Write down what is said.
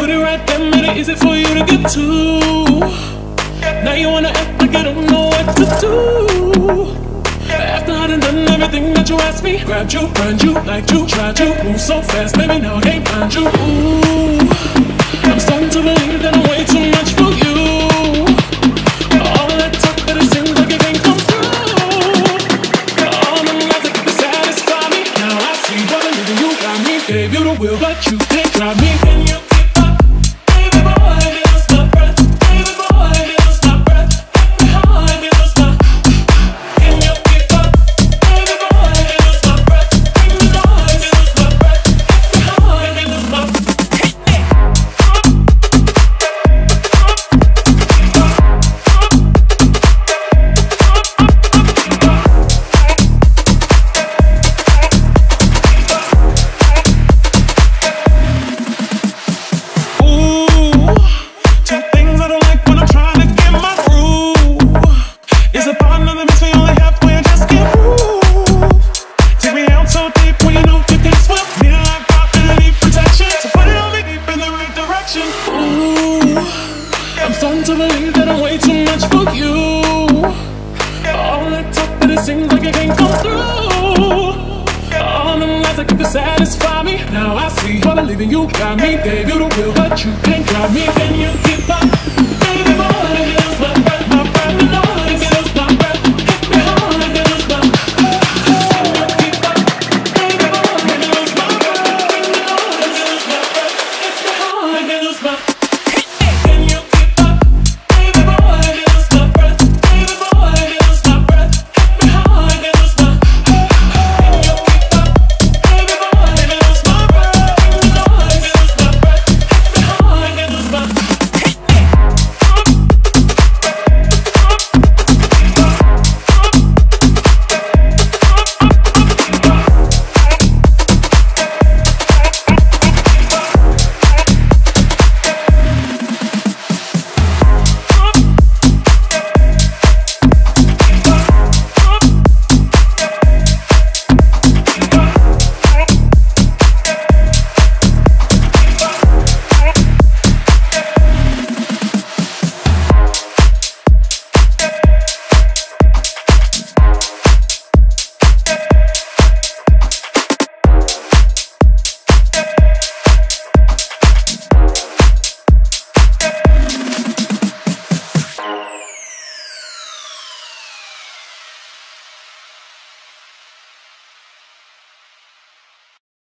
Put it right there, made it easy for you to get to. Now you wanna act like you don't know what to do. After I done everything that you asked me, grabbed you, run you, liked you, tried you, move so fast, baby, now I can't find you. Ooh, I'm starting to believe that I'm way too much for you. All that talk, but it seems like it can't come through. All them lies that can satisfy me. Now I see what I'm living, you got me. Gave you the will, but you can't drive me. Can you keep up? Baby boy, lose my breath. Baby boy, lose my breath. Let me lose my. Can you keep up? Baby boy, lose my breath. Baby boy, lose my breath. Let me lose my. I'm starting to believe that I'm way too much for you. All that talk, but it seems like it can't come through. All them lies that could satisfy me. Now I see what I'm leaving, you got me. Gave you the will, but you can't drive me. Can you keep up?